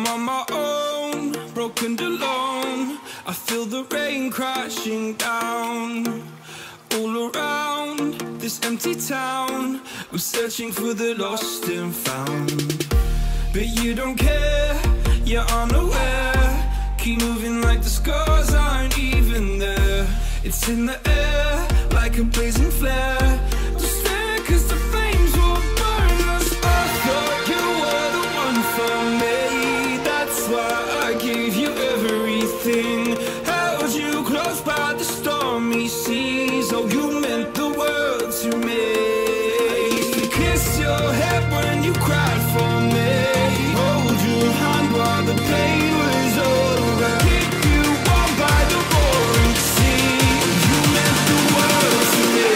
I'm on my own, broken and alone. I feel the rain crashing down all around this empty town. I'm searching for the lost and found, but you don't care, you're unaware. Keep moving like the scars aren't even there. It's in the air like a blazing flare. Just stare, 'cause the flames will burn us. I thought you were the one for me. That's why I gave you everything. Held you close by the stormy seas. Oh, you meant the world to me. I used to kiss your head when you cried for me. Hold your hand while the pain was over. Keep you warm by the roaring sea. You meant the world to me.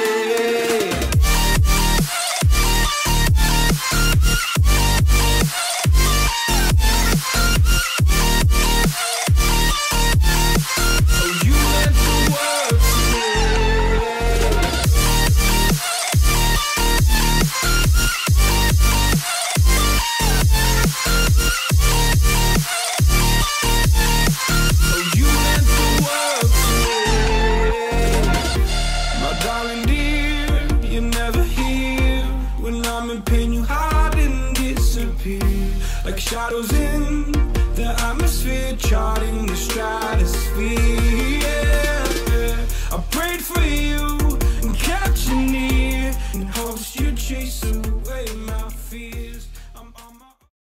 Oh, you meant the world to me. Oh, you meant the world to me. My darling dear, you're never here. When I'm in pain, you hide and disappear. Like shadows in the atmosphere, charting the stratosphere. Yeah, yeah. I prayed for you and kept you near in hopes